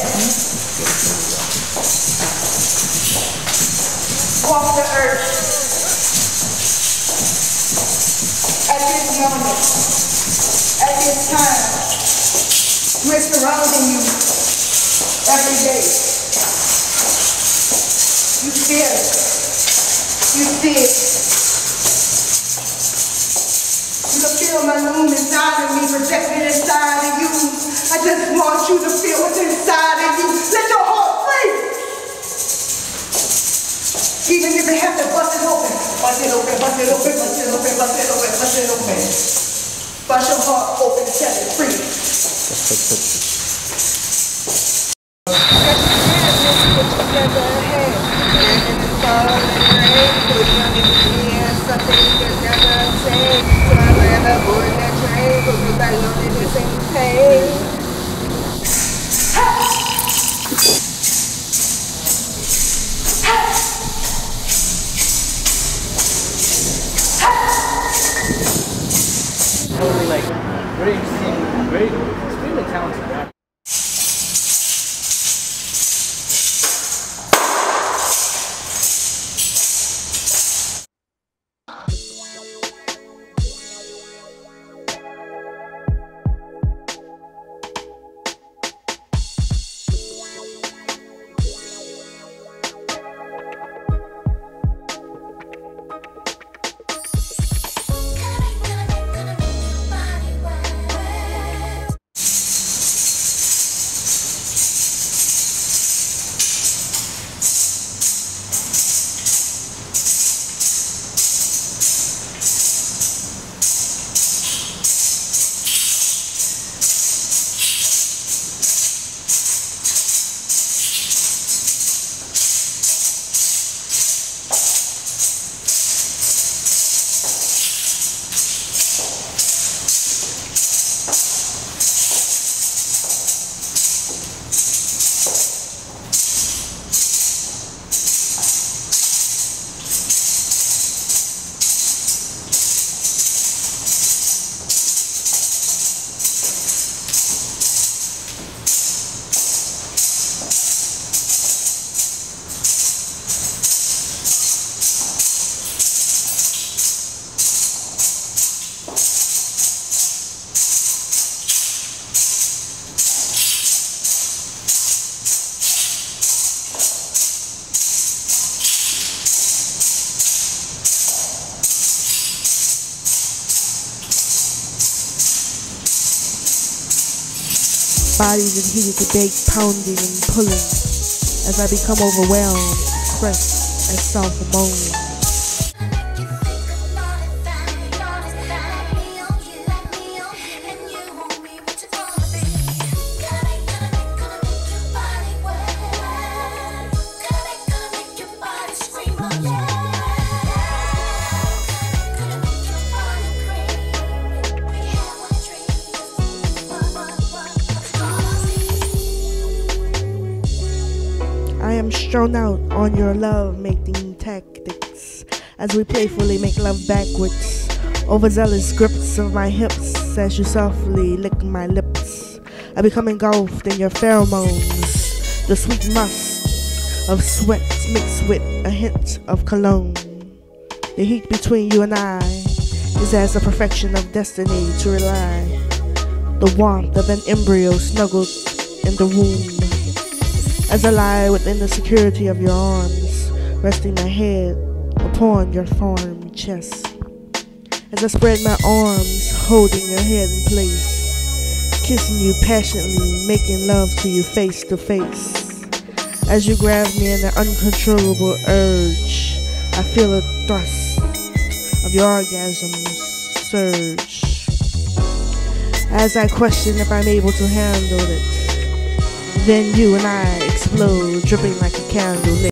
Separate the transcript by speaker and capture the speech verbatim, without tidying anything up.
Speaker 1: walk the earth at this moment, at this time. We're surrounding you every day. You feel it. You see it. You can feel my room inside of me, projected inside of you. I just want you to feel what's inside of you. Let your heart free. Even if they have to bust it open, bust it open, bust it open, bust it open, bust it open, bust it open. Bust your heart open, set it free. Something you can never say. So I ran aboard that train, but we got along in the same page.
Speaker 2: Totally like very interesting, very extremely talented rapper.
Speaker 3: Bodies in heated debate, pounding and pulling, as I become overwhelmed, crushed and self-moaning. I am strung out on your love-making tactics as we playfully make love backwards. Overzealous grips of my hips as you softly lick my lips. I become engulfed in your pheromones, the sweet musk of sweat mixed with a hint of cologne. The heat between you and I is as a perfection of destiny to rely. The warmth of an embryo snuggled in the womb. As I lie within the security of your arms, resting my head upon your firm chest. As I spread my arms, holding your head in place, kissing you passionately, making love to you face to face. As you grab me in an uncontrollable urge, I feel a thrust of your orgasm surge. As I question if I'm able to handle it, then you and I explode, dripping like a candle lit.